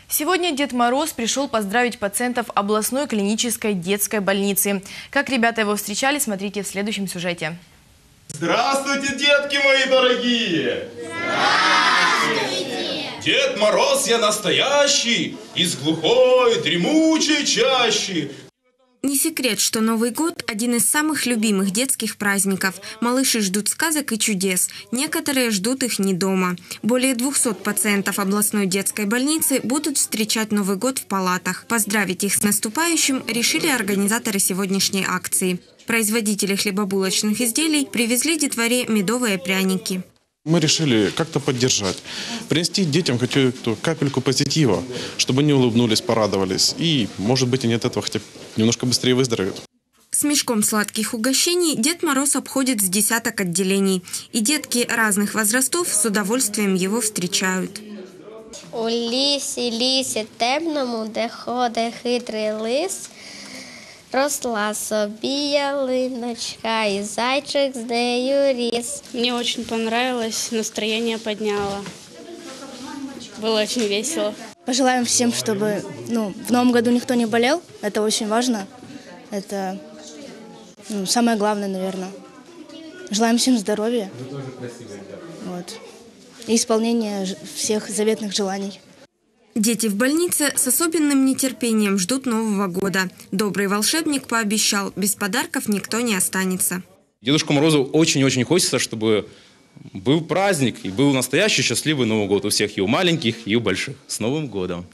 Сегодня Дед Мороз пришел поздравить пациентов областной клинической детской больницы. Как ребята его встречали, смотрите в следующем сюжете. Здравствуйте, детки мои дорогие! Здравствуйте! Дед Мороз я настоящий, из глухой, дремучей чащи. Не секрет, что Новый год – один из самых любимых детских праздников. Малыши ждут сказок и чудес. Некоторые ждут их не дома. Более 200 пациентов областной детской больницы будут встречать Новый год в палатах. Поздравить их с наступающим решили организаторы сегодняшней акции. Производители хлебобулочных изделий привезли детворе медовые пряники. Мы решили как-то поддержать, принести детям какую-то капельку позитива, чтобы они улыбнулись, порадовались. И, может быть, они от этого хотя бы немножко быстрее выздоровеют. С мешком сладких угощений Дед Мороз обходит с десяток отделений. И детки разных возрастов с удовольствием его встречают. У лісі темному, де ходить хитрий лис, росла собі ялиночка, и зайчик з нею ріс. Мне очень понравилось, настроение подняло. Было очень весело. Пожелаем всем, чтобы в новом году никто не болел. Это очень важно. Это самое главное, наверное. Желаем всем здоровья. Вот. И исполнения всех заветных желаний. Дети в больнице с особенным нетерпением ждут Нового года. Добрый волшебник пообещал, без подарков никто не останется. Дедушку Морозу очень-очень хочется, чтобы был праздник и был настоящий счастливый Новый год у всех, и у маленьких, и у больших. С Новым годом!